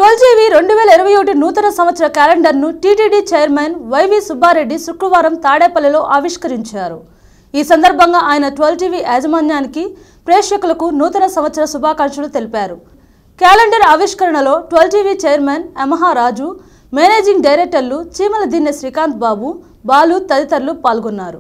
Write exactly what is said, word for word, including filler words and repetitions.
Twelve TV రెండు వేల ఇరవై ఒకటి నూతన సంవత్సర క్యాలెండర్ను టీటీడీ చైర్మన్ వైవి సుబ్బారెడ్డి శుక్రవారం తాడేపల్లిలో ఆవిష్కరించారు. ఈ సందర్భంగా ఆయన ట్వెల్వ్ టీవీ యాజమాన్యానికి, ప్రేక్షకులకు నూతన సంవత్సర శుభాకాంక్షలు తెలిపారు. క్యాలెండర్ ఆవిష్కరణలో ట్వెల్వ్ టీవీ చైర్మన్ ఎమహారాజు, మేనేజింగ్ డైరెక్టర్లు చీమల దిన్నె శ్రీకాంత్ బాబు, బాలు తదితరులు పాల్గొన్నారు.